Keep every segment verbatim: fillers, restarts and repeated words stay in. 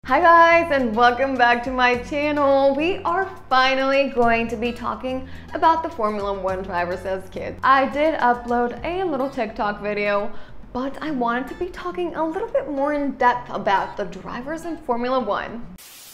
Hi guys, and welcome back to my channel. We are finally going to be talking about the Formula One drivers as kids. I did upload a little TikTok video, but I wanted to be talking a little bit more in depth about the drivers in Formula One.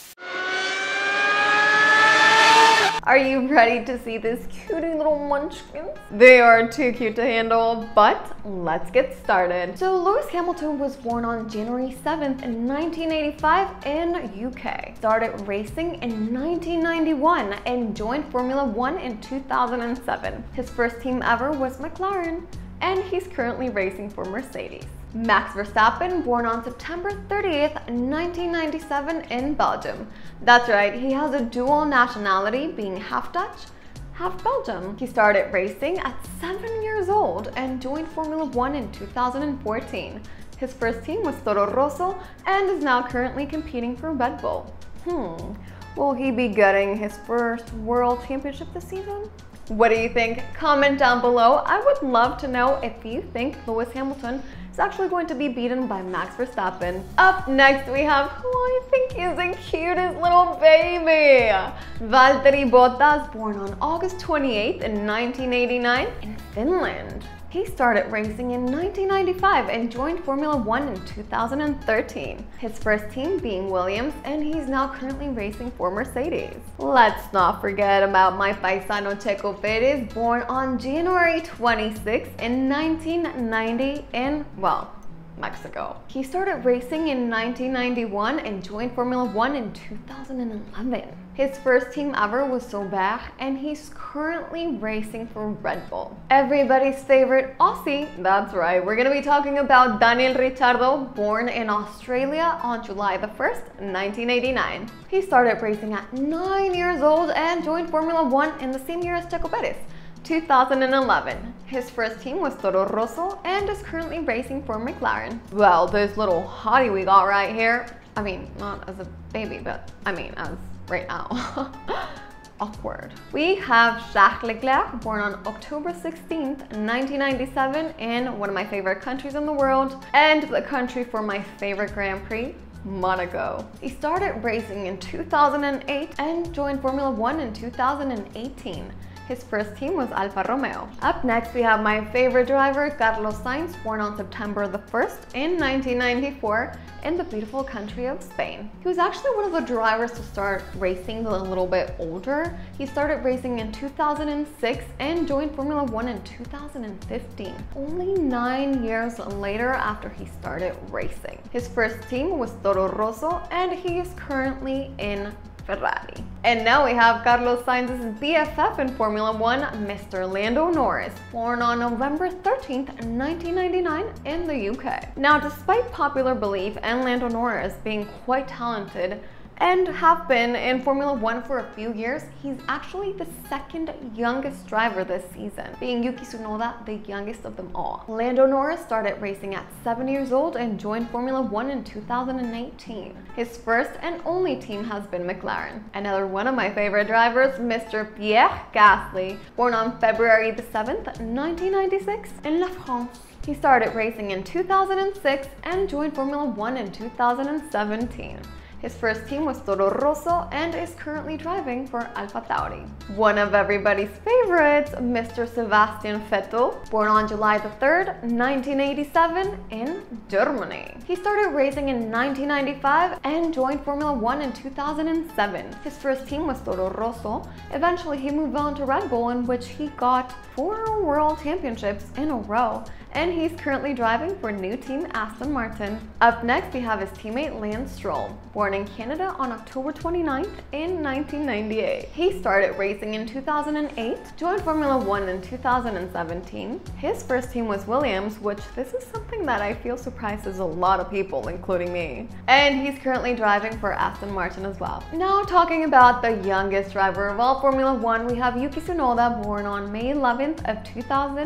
Are you ready to see these cutie little munchkins? They are too cute to handle, but let's get started. So Lewis Hamilton was born on January seventh in nineteen eighty-five in U K. Started racing in nineteen ninety-one and joined Formula One in two thousand seven. His first team ever was McLaren, and he's currently racing for Mercedes. Max Verstappen, born on September thirtieth, nineteen ninety-seven in Belgium. That's right, he has a dual nationality, being half Dutch, half Belgium. He started racing at seven years old and joined Formula One in two thousand fourteen. His first team was Toro Rosso and is now currently competing for Red Bull. Hmm, will he be getting his first World Championship this season? What do you think? Comment down below. I would love to know if you think Lewis Hamilton is actually going to be beaten by Max Verstappen. Up next, we have who I think is the cutest little baby. Valtteri Bottas, born on August twenty-eighth in nineteen eighty-nine in Finland. He started racing in nineteen ninety-five and joined Formula One in two thousand thirteen. His first team being Williams, and he's now currently racing for Mercedes. Let's not forget about my paisano Checo Perez, born on January twenty-sixth in nineteen ninety in, well, Mexico. He started racing in nineteen ninety-one and joined Formula One in two thousand eleven. His first team ever was Sauber, and he's currently racing for Red Bull. Everybody's favorite Aussie, that's right, we're gonna be talking about Daniel Ricciardo, born in Australia on July the first, nineteen eighty-nine. He started racing at nine years old and joined Formula One in the same year as Checo Perez, two thousand eleven. His first team was Toro Rosso and is currently racing for McLaren. Well, this little hottie we got right here, I mean, not as a baby, but I mean, as right now. Awkward. We have Charles Leclerc, born on October sixteenth, nineteen ninety-seven in one of my favorite countries in the world, and the country for my favorite Grand Prix, Monaco. He started racing in two thousand eight and joined Formula One in two thousand eighteen. His first team was Alfa Romeo. Up next, we have my favorite driver, Carlos Sainz, born on September the first in nineteen ninety-four in the beautiful country of Spain. He was actually one of the drivers to start racing a little bit older. He started racing in two thousand six and joined Formula One in two thousand fifteen, only nine years later after he started racing. His first team was Toro Rosso, and he is currently in Ferrari. And now we have Carlos Sainz's B F F in Formula One, Mister Lando Norris, born on November thirteenth, nineteen ninety-nine in the U K. Now, despite popular belief and Lando Norris being quite talented and have been in Formula One for a few years, he's actually the second youngest driver this season, being Yuki Tsunoda the youngest of them all. Lando Norris started racing at seven years old and joined Formula One in two thousand eighteen. His first and only team has been McLaren. Another one of my favorite drivers, Mister Pierre Gasly, born on February the seventh, nineteen ninety-six in La France. He started racing in two thousand six and joined Formula One in two thousand seventeen. His first team was Toro Rosso and is currently driving for AlphaTauri. One of everybody's favorites, Mister Sebastian Vettel, born on July the third, nineteen eighty-seven in Germany. He started racing in nineteen ninety-five and joined Formula One in two thousand seven. His first team was Toro Rosso. Eventually, he moved on to Red Bull, in which he got four World Championships in a row, and he's currently driving for new team Aston Martin. Up next, we have his teammate Lance Stroll, born in Canada on October twenty-ninth in nineteen ninety-eight. He started racing in two thousand eight, joined Formula One in two thousand seventeen. His first team was Williams, which this is something that I feel surprises a lot of people, including me. And he's currently driving for Aston Martin as well. Now, talking about the youngest driver of all Formula One, we have Yuki Tsunoda, born on May eleventh of two thousand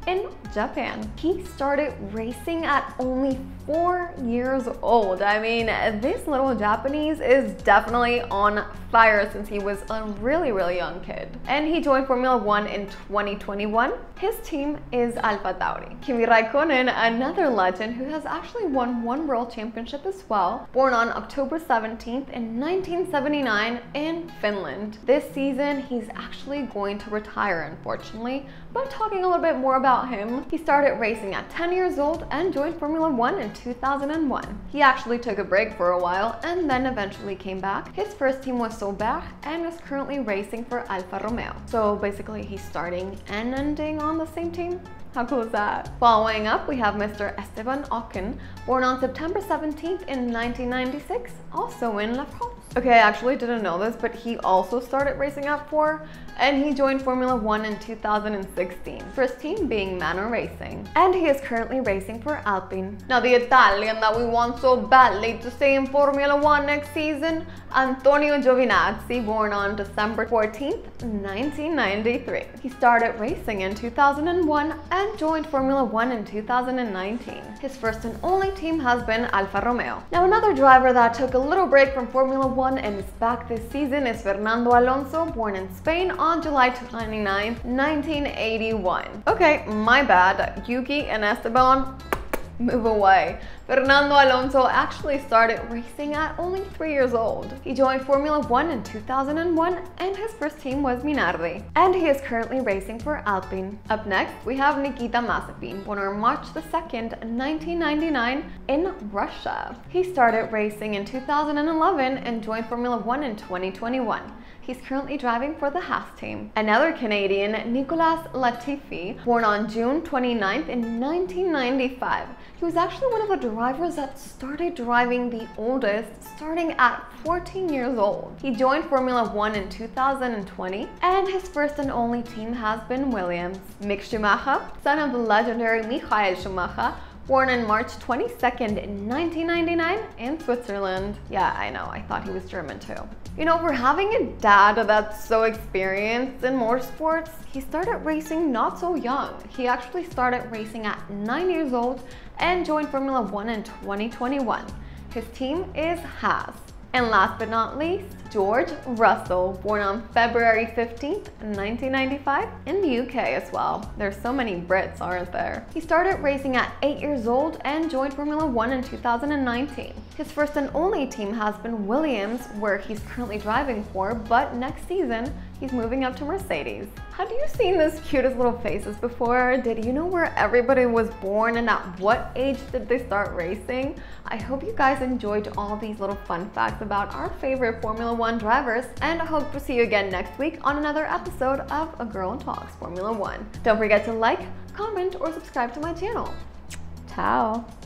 in Japan. He started racing at only four years old. I mean, this little Japanese is definitely on fire since he was a really, really young kid. And he joined Formula One in twenty twenty-one. His team is AlphaTauri. Kimi Raikkonen, another legend who has actually won one world championship as well, born on October seventeenth in nineteen seventy-nine in Finland. This season, he's actually going to retire, unfortunately. But talking a little bit more about him, he started racing at ten years old and joined Formula One in two thousand one. He actually took a break for a while and then eventually came back. His first team was Sauber and is currently racing for Alfa Romeo. So basically he's starting and ending on the same team. How cool is that? Following up, we have Mister Esteban Ocon, born on September seventeenth in nineteen ninety-six, also in La France. Okay, I actually didn't know this, but he also started racing at four, and he joined Formula One in two thousand sixteen, first team being Manor Racing. And he is currently racing for Alpine. Now the Italian that we want so badly to see in Formula One next season, Antonio Giovinazzi, born on December fourteenth, nineteen ninety-three. He started racing in two thousand one and joined Formula One in two thousand nineteen. His first and only team has been Alfa Romeo. Now another driver that took a little break from Formula One and is back this season is Fernando Alonso, born in Spain on July twenty-ninth, nineteen eighty-one. Okay, my bad. Yuki and Esteban, move away. Fernando Alonso actually started racing at only three years old. He joined Formula One in two thousand one and his first team was Minardi. And he is currently racing for Alpine. Up next, we have Nikita Mazepin, born on March the second, nineteen ninety-nine in Russia. He started racing in two thousand eleven and joined Formula One in twenty twenty-one. He's currently driving for the Haas team. Another Canadian, Nicolas Latifi, born on June twenty-ninth in nineteen ninety-five. He was actually one of the drivers that started driving the oldest, starting at fourteen years old. He joined Formula One in two thousand twenty, and his first and only team has been Williams. Mick Schumacher, son of the legendary Michael Schumacher, born on March twenty-second in nineteen ninety-nine in Switzerland. Yeah, I know, I thought he was German too. You know, for having a dad that's so experienced in motorsports, he started racing not so young. He actually started racing at nine years old and joined Formula One in twenty twenty-one. His team is Haas. And last but not least, George Russell, born on February fifteenth, nineteen ninety-five in the U K as well. There's so many Brits, aren't there? He started racing at eight years old and joined Formula One in two thousand nineteen. His first and only team has been Williams, where he's currently driving for, but next season, he's moving up to Mercedes. Have you seen those cutest little faces before? Did you know where everybody was born and at what age did they start racing? I hope you guys enjoyed all these little fun facts about our favorite Formula One drivers, and I hope to see you again next week on another episode of A Girl Talks Formula One. Don't forget to like, comment, or subscribe to my channel. Ciao!